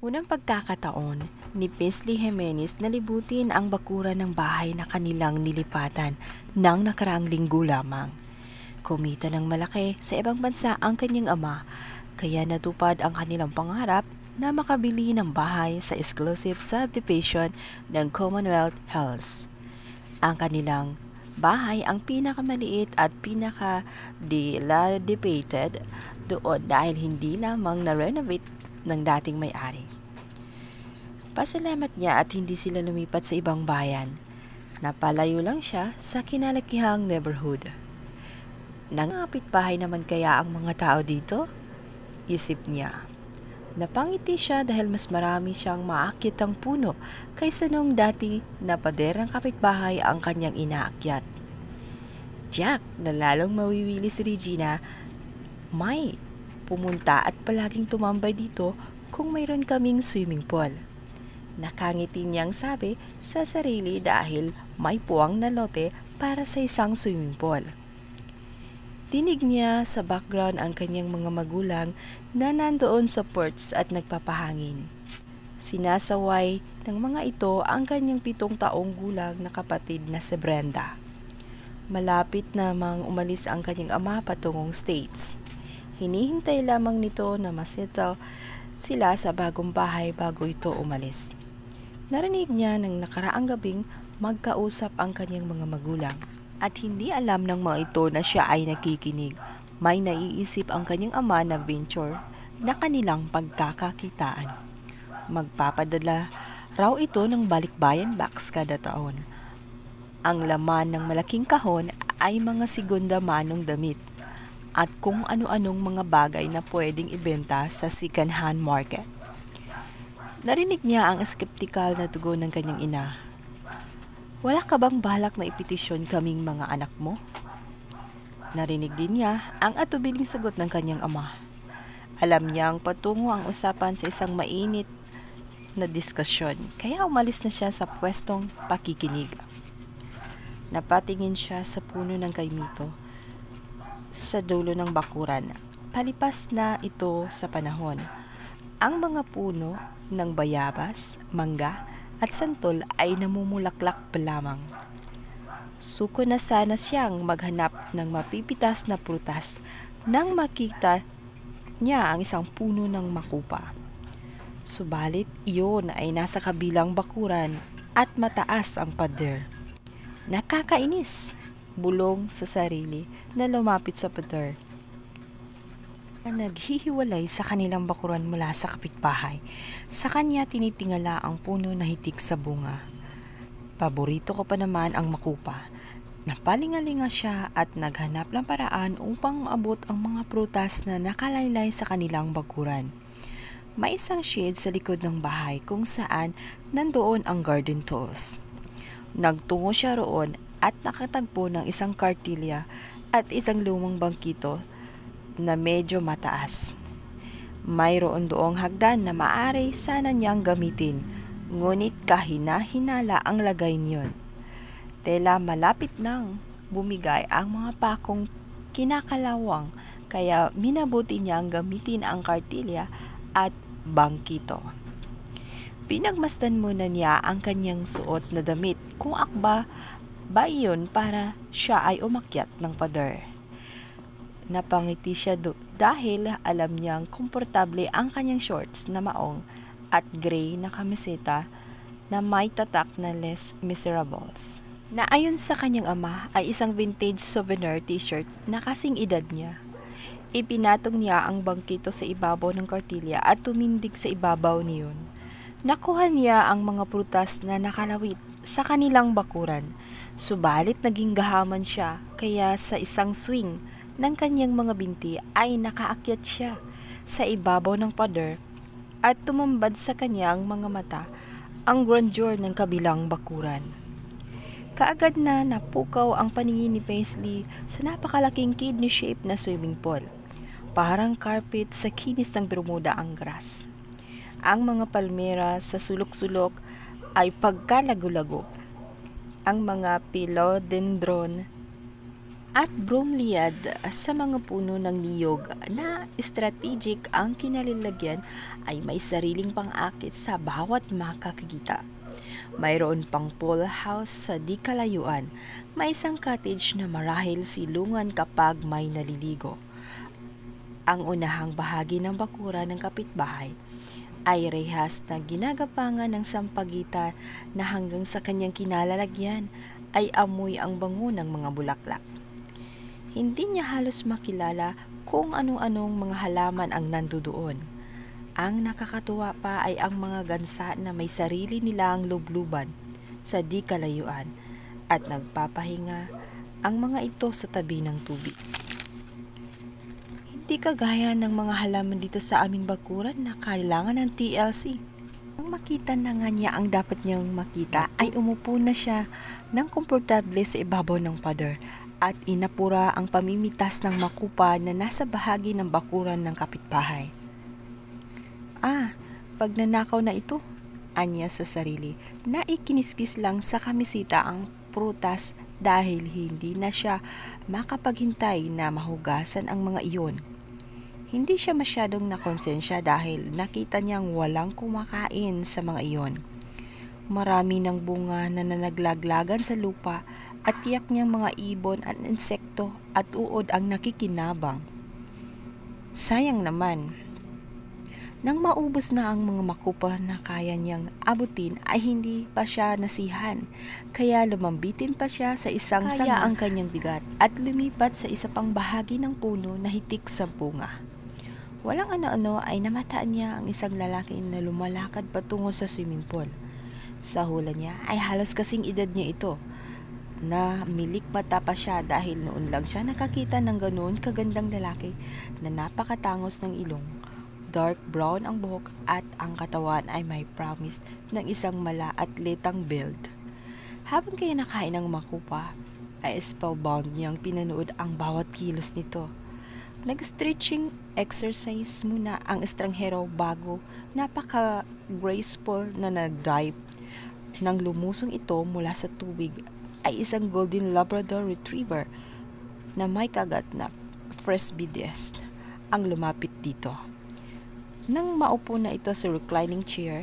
Unang pagkakataon ni Paisley Jimenez na libutin ang bakuran ng bahay na kanilang nilipatan nang nakaraang linggo lamang. Kumita ng malaki sa ibang bansa ang kanyang ama, kaya natupad ang kanilang pangarap na makabili ng bahay sa exclusive subdivision ng Commonwealth Hills. Ang kanilang bahay ang pinakamaliit at pinaka-dilapidated doon dahil hindi lamang na-renovate ng dating may-ari. Pasalamat niya at hindi sila lumipat sa ibang bayan. Napalayo lang siya sa kinalakihang neighborhood. Nangangapit bahay naman kaya ang mga tao dito? Isip niya. Napangiti siya dahil mas marami siyang maakyatang puno kaysa noong dati na paderang kapitbahay ang kanyang inaakyat. Jack, na lalong mawiwili si Regina, may pumunta at palaging tumambay dito kung mayroon kaming swimming pool. Nakangiti niyang sabi sa sarili dahil may puwang na lote para sa isang swimming pool. Dinig niya sa background ang kanyang mga magulang na nandoon sa porch at nagpapahangin. Sinasaway ng mga ito ang kanyang 7 taong gulang na kapatid na si Brenda. Malapit namang umalis ang kanyang ama patungong States. Hinihintay lamang nito na masettle sila sa bagong bahay bago ito umalis. Narinig niya ng nakaraang gabing magkausap ang kanyang mga magulang. At hindi alam ng mga ito na siya ay nakikinig. May naiisip ang kanyang ama na venture na kanilang pagkakakitaan. Magpapadala raw ito ng balikbayan box kada taon. Ang laman ng malaking kahon ay mga segunda manong damit at kung ano-anong mga bagay na pwedeng ibenta sa second-hand market. Narinig niya ang skeptikal na tugon ng kanyang ina. Wala ka bang balak na ipetisyon kaming mga anak mo? Narinig din niya ang atubiling sagot ng kanyang ama. Alam niyang patungo ang usapan sa isang mainit na diskusyon, kaya umalis na siya sa pwestong pakikinig. Napatingin siya sa puno ng kaimito sa dulo ng bakuran. Palipas na ito sa panahon. Ang mga puno ng bayabas, mangga, at santol ay namumulaklak pa lamang. Suko na sana siyang maghanap ng mapipitas na prutas nang makita niya ang isang puno ng makupa. Subalit iyon ay nasa kabilang bakuran at mataas ang pader. Nakakainis, bulong sa sarili na lumapit sa pader. Naghihiwalay sa kanilang bakuran mula sa kapitbahay. Sa kanya tinitingala ang puno na hitik sa bunga. Paborito ko pa naman ang makupa. Napalingalinga siya at naghanap ng paraan upang maabot ang mga prutas na nakalaylay sa kanilang bakuran. May isang shade sa likod ng bahay kung saan nandoon ang garden tools. Nagtungo siya roon at nakatagpo ng isang kartilya at isang lumang bangkito na medyo mataas. Mayroon doong hagdan na maaari sana niyang gamitin, ngunit kahina-hinala ang lagay niyon. Tela malapit nang bumigay ang mga pakong kinakalawang, kaya minabuti niyang gamitin ang kartilya at bangkito. Pinagmasdan muna niya ang kanyang suot na damit kung akba ba iyon para siya ay umakyat ng pader. Napangiti siya dahil alam niyang komportable ang kanyang shorts na maong at gray na kamiseta na may tatak na Les Miserables. Na ayon sa kanyang ama ay isang vintage souvenir t-shirt na kasing edad niya. Ipinatong niya ang bangkito sa ibabaw ng kartilya at tumindig sa ibabaw niyon. Nakuha niya ang mga prutas na nakalawit sa kanilang bakuran. Subalit naging gahaman siya kaya sa isang swing ng kanyang mga binti ay nakaakyat siya sa ibabaw ng pader at tumambad sa kanyang mga mata ang grandeur ng kabilang bakuran. Kaagad na napukaw ang paningin ni Paisley sa napakalaking kidney shape na swimming pool. Parang carpet sa kinis ng Bermuda ang grass. Ang mga palmera sa sulok-sulok ay pagkalago-lago. Ang mga philodendron at bromeliad sa mga puno ng niyog na strategic ang kinalalagyan ay may sariling pang-akit sa bawat makakakita. Mayroon pang pool house sa di kalayuan, may isang cottage na marahil silungan kapag may naliligo. Ang unahang bahagi ng bakuran ng kapitbahay ay rehas na ginagapangan ng sampagitan na hanggang sa kanyang kinalalagyan ay amoy ang bango ng mga bulaklak. Hindi niya halos makilala kung anong-anong mga halaman ang nandoon. Ang nakakatuwa pa ay ang mga gansa na may sarili nilang lubluban sa di kalayuan at nagpapahinga ang mga ito sa tabi ng tubig. Hindi kagaya ng mga halaman dito sa aming bakuran na kailangan ng TLC. Nang makita na nga niya ang dapat niyang makita ay umupo na siya ng komportable sa ibabaw ng pader at inapura ang pamimitas ng makupa na nasa bahagi ng bakuran ng kapitbahay. Pag nanakaw na ito, anya sa sarili, na ikiniskis lang sa kamisita ang prutas dahil hindi na siya makapaghintay na mahugasan ang mga iyon. Hindi siya masyadong nakonsensya dahil nakita niyang walang kumakain sa mga iyon. Marami ng bunga na nanaglaglagan sa lupa at tiyak niyang mga ibon at insekto at uod ang nakikinabang. Sayang naman. Nang maubos na ang mga makupa na kaya niyang abutin ay hindi pa siya nasihan, kaya lumambitin pa siya sa isang sanga ang kanyang bigat at lumipat sa isa pang bahagi ng puno na hitik sa bunga. Walang ano-ano ay namataan niya ang isang lalaki na lumalakad patungo sa swimming pool. Sa hula niya ay halos kasing edad niya ito. Na milik mata pa siya dahil noon lang siya nakakita ng ganoon kagandang lalaki na napakatangos ng ilong. Dark brown ang buhok at ang katawan ay may promise ng isang mala-atletang build. Habang kaya nakain ng makupa, ay spellbound niyang pinanood ang bawat kilos nito. Nag-stretching exercise muna ang estranghero bago napaka-graceful na nag-dive. Nang lumusong ito mula sa tubig ay isang golden Labrador Retriever na may kagat na frisbee disc ang lumapit dito. Nang maupo na ito sa reclining chair,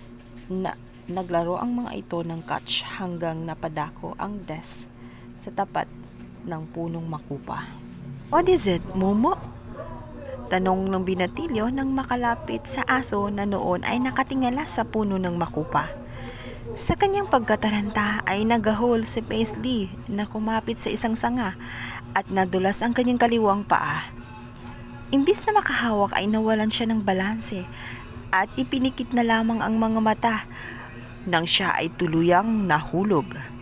naglaro ang mga ito ng catch hanggang napadako ang desk sa tapat ng punong makupa. "What is it, Momo?" Tanong ng binatilyo nang makalapit sa aso na noon ay nakatingala sa puno ng makupa. Sa kanyang pagkataranta ay nagahol si Paisley na kumapit sa isang sanga at nadulas ang kanyang kaliwang paa. Imbis na makahawak ay nawalan siya ng balanse at ipinikit na lamang ang mga mata nang siya ay tuluyang nahulog.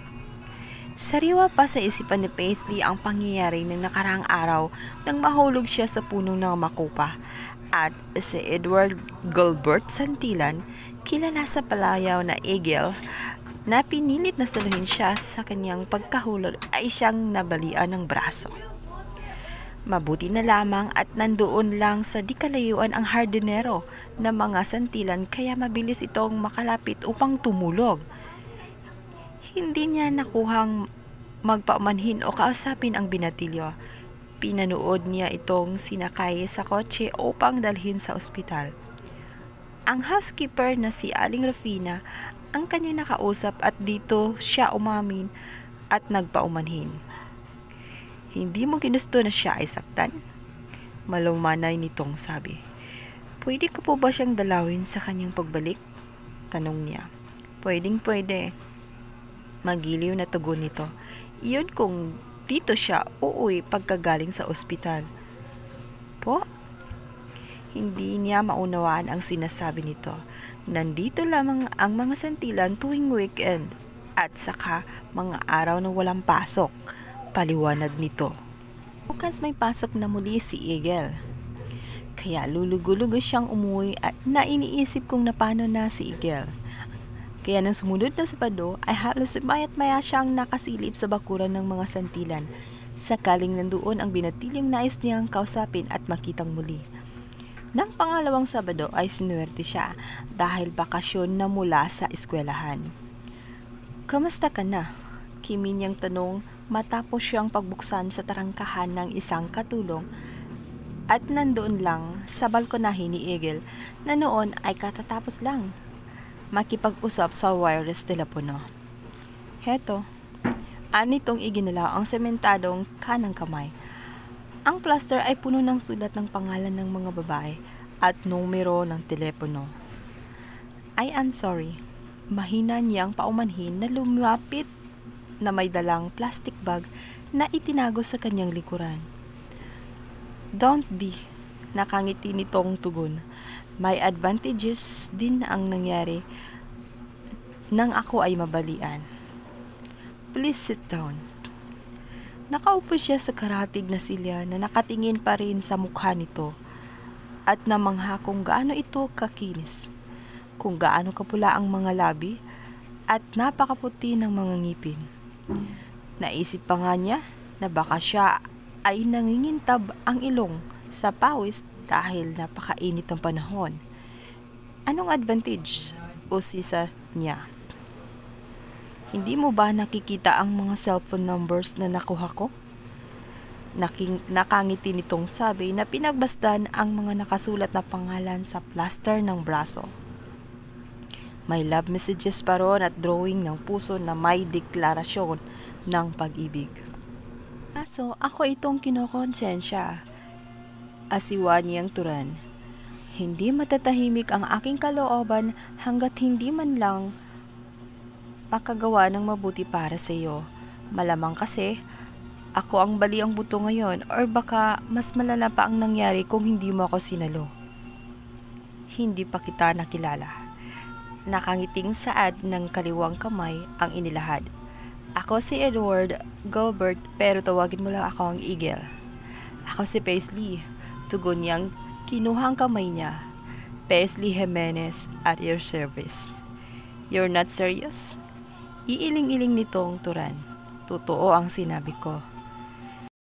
Sariwa pa sa isipan ni Paisley ang pangyayari ng nakaraang araw nang mahulog siya sa puno ng makupa at si Edward Gilbert Santillan, kilala sa palayaw na Eagle, na pinilit na saluhin siya sa kanyang pagkahulog ay siyang nabalian ng braso. Mabuti na lamang at nandoon lang sa di kalayuan ang hardinero na mga Santillan kaya mabilis itong makalapit upang tumulog. Hindi niya nakuhang magpaumanhin o kausapin ang binatilyo. Pinanood niya itong sinakay sa kotse upang dalhin sa ospital. Ang housekeeper na si Aling Rufina ang kanyang nakausap at dito siya umamin at nagpaumanhin. "Hindi mo ginusto na siya ay saktan?" Malumanay nitong sabi. "Pwede ko po ba siyang dalawin sa kanyang pagbalik?" Tanong niya. Pwede. Magiliw na tugon nito. Iyon kung dito siya uuwi pagkagaling sa ospital. Po? Hindi niya maunawaan ang sinasabi nito. Nandito lamang ang mga Santillan tuwing weekend at saka mga araw na walang pasok. Paliwanag nito. Bukas may pasok na muli si Eagle. Kaya lulugo-lugo siyang umuwi at nainiisip kung napano na si Eagle. Kaya nang sumunod na Sabado ay halos mayat-maya siyang nakasilip sa bakuran ng mga Santillan. Sakaling nandoon ang binatilyang nais niyang kausapin at makitang muli. Nang pangalawang Sabado ay sinuwerte siya dahil bakasyon na mula sa eskwelahan. "Kamusta ka na?" Kimi niyang tanong matapos siyang pagbuksan sa tarangkahan ng isang katulong at nandoon lang sa balkonahe ni Eagle na noon ay katatapos lang makipag-usap sa wireless telepono. Heto, anitong iginala ang sementadong kanang kamay. Ang plaster ay puno ng sulat ng pangalan ng mga babae at numero ng telepono. I am sorry. Mahina niyang paumanhin na lumapit na may dalang plastic bag na itinago sa kanyang likuran. Don't be, nakangiti nitong tugon. May advantages din ang nangyari nang ako ay mabalian. Please sit down. Nakaupo siya sa karatig na silya na nakatingin pa rin sa mukha nito at namangha kung gaano ito kakinis, kung gaano kapula ang mga labi at napakaputi ng mga ngipin. Naisip pa nga niya na baka siya ay nangingintab ang ilong sa pawis dahil napakainit ng panahon. Anong advantage o sisa niya? Hindi mo ba nakikita ang mga cellphone numbers na nakuha ko? Nakangiti nitong sabi na pinagbasdan ang mga nakasulat na pangalan sa plaster ng braso. May love messages pa ron at drawing ng puso na may deklarasyon ng pag-ibig. Kaso ako itong kinokonsensya. Asiwa niyang turan. Hindi matatahimik ang aking kalooban hanggat hindi man lang makagawa ng mabuti para sa iyo. Malamang kasi ako ang bali ang buto ngayon or baka mas malala pa ang nangyari kung hindi mo ako sinalo. Hindi pa kita nakilala. Nakangiting saad ng kaliwang kamay ang inilahad. Ako si Edward Gilbert pero tawagin mo lang ako ang Eagle. Ako si Paisley. Tugon niyang kinuhang kamay niya. Paisley Jimenez at your service. You're not serious? Iiling-iling nitong turan. Totoo ang sinabi ko.